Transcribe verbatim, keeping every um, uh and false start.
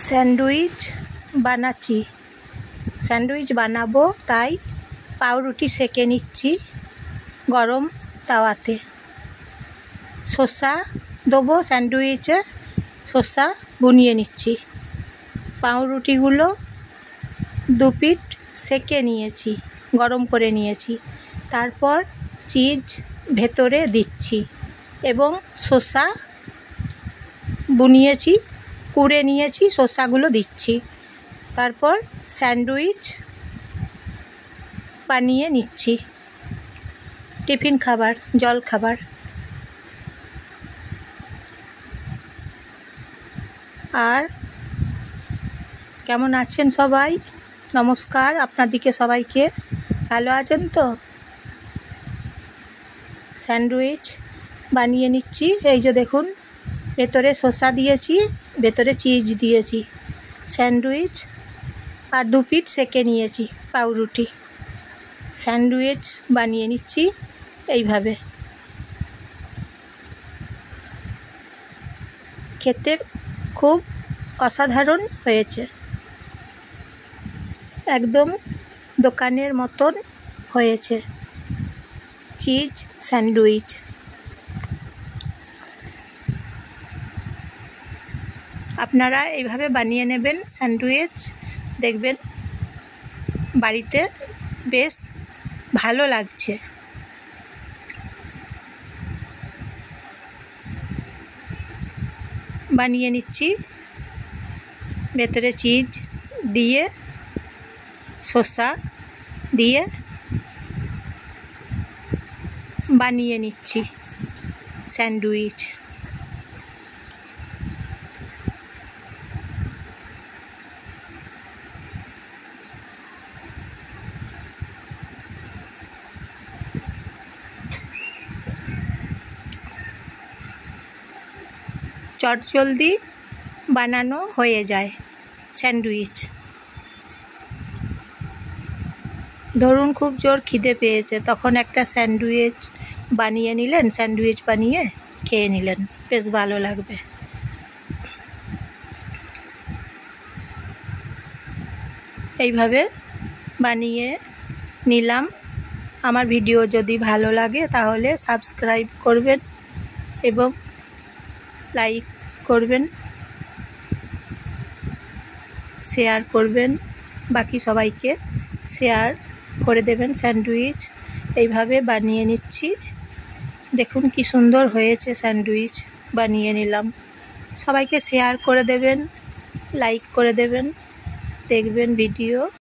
Sandwich বানাচ্ছি sandwich বানাবো তাই পাউরুটি সেঁকে নিচ্ছি গরম তাওয়াতে। শসা দেবো স্যান্ডউইচে, শসা বুনিয়ে নিচ্ছি। পাউরুটিগুলো দু পিঠ সেঁকে নিয়েছি, গরম করে নিয়েছি। তারপর চিজ ভেতরে দিচ্ছি এবং শসা বুনিয়েছি, কুড়ে নিয়েছি, শসাগুলো দিচ্ছি। তারপর স্যান্ডউইচ বানিয়ে নিচ্ছি, টিফিন খাবার, জল খাবার। আর কেমন আছেন সবাই? নমস্কার আপনাদিকে সবাইকে। ভালো আছেন তো? স্যান্ডউইচ বানিয়ে নিচ্ছি। এই যে দেখুন, ভেতরে শসা দিয়েছি, ভেতরে চিজ দিয়েছি। স্যান্ডউইচ আর দু পিঠ সেঁকে নিয়েছি পাউরুটি। স্যান্ডউইচ বানিয়ে নিচ্ছি এইভাবে। খেতে খুব অসাধারণ হয়েছে, একদম দোকানের মতন হয়েছে চিজ স্যান্ডউইচ। আপনারা এইভাবে বানিয়ে নেবেন স্যান্ডউইচ, দেখবেন বাড়িতে বেশ ভালো লাগছে। বানিয়ে নিচ্ছি, ভেতরে চিজ দিয়ে, শসা দিয়ে বানিয়ে নিচ্ছি স্যান্ডউইচ। চটজলদি বানানো হয়ে যায় স্যান্ডউইচ। ধরুন খুব জোর খিদে পেয়েছে, তখন একটা স্যান্ডউইচ বানিয়ে নিলেন, স্যান্ডউইচ বানিয়ে খেয়ে নিলেন, বেশ ভালো লাগবে। এইভাবে বানিয়ে নিলাম। আমার ভিডিও যদি ভালো লাগে তাহলে সাবস্ক্রাইব করবেন এবং লাইক করবেন, শেয়ার করবেন, বাকি সবাইকে শেয়ার করে দেবেন। স্যান্ডউইচ এইভাবে বানিয়ে নিচ্ছি। দেখুন কি সুন্দর হয়েছে স্যান্ডউইচ বানিয়ে নিলাম। সবাইকে শেয়ার করে দেবেন, লাইক করে দেবেন, দেখবেন ভিডিও।